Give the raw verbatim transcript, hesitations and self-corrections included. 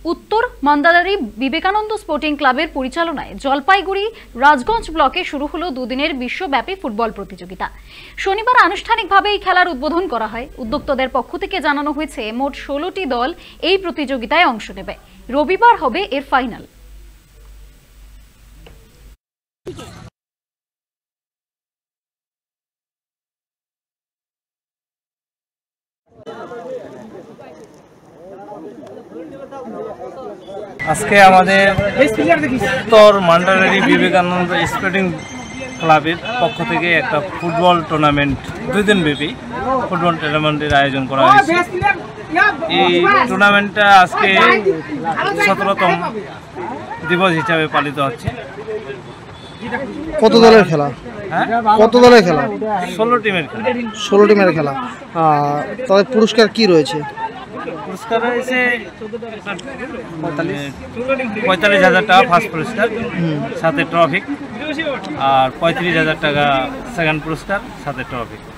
উত্তর মান্দাদারি বিবেকানন্দ স্পোর্টিং ক্লাবের পরিচালনায় জলপাইগুড়ি রাজগঞ্জ ব্লকে শুরু হলো দুদিনের বিশ্বব্যাপী ফুটবল প্রতিযোগিতা। শনিবার আনুষ্ঠানিকভাবে এই খেলার উদ্বোধন করা হয়। উদ্যোক্তাদের পক্ষ থেকে জানানো হয়েছে মোট ষোলোটি দল এই প্রতিযোগিতায় অংশ নেবে। রবিবার হবে এর ফাইনাল। আজকে আমাদের উত্তর মান্দাদারি বিবেকানন্দ স্পোর্টিং ক্লাবের পক্ষ থেকে একটা ফুটবল টুর্নামেন্ট দুই দিন ব্যাপী ফুটবল টুর্নামেন্টের আয়োজন করা হয়েছে। এই টুর্নামেন্টটা আজকে সতেরোতম দিবস হিসাবে পালিত হচ্ছে। কত দলের খেলা? হ্যাঁ, কত দলের খেলা? ষোলো টিমের খেলা। ষোলো টিমের খেলা। তাদের পুরস্কার কি রয়েছে? পুরস্কার রয়েছে পঁয়তাল্লিশ হাজার টাকা ফার্স্ট পুরস্কার, সাথে ট্রফি, আর পঁয়ত্রিশ হাজার টাকা সেকেন্ড পুরস্কার, সাথে ট্রফি।